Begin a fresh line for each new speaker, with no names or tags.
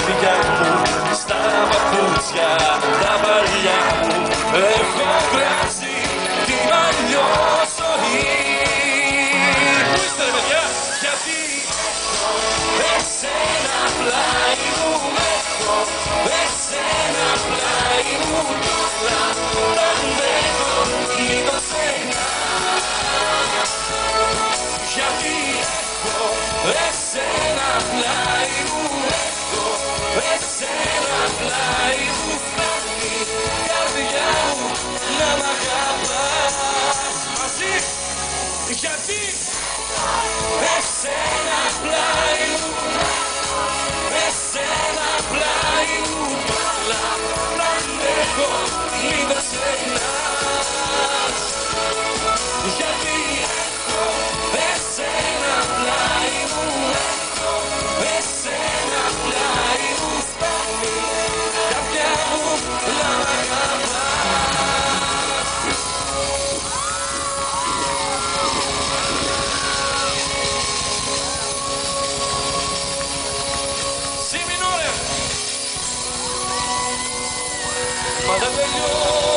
φιλιά μου, στα παπούτσια τα παλιά μου έχω βράσει την αλλιώ ζωή. Πού είστε ρε παιδιά? Γιατί έχω εσένα πλάι μου, έχω εσένα πλάι μου, τώρα τα αντέχω λίγο σένα. Γιατί έχω εσένα πλάι μου, έχω εσένα πλάι μου, φτάνει η καρδιά μου να μ' αγαπάς. Μαζί! Γιατί εσένα πλάι μου, εσένα πλάι μου, τώρα τα αντέχω λίγο σένα. Γιατί έχω εσένα πλάι μου, έχω εσένα πλάι μου, φτάνει η καρδιά μου να μ' αγαπάς. Sì minore, ma da quello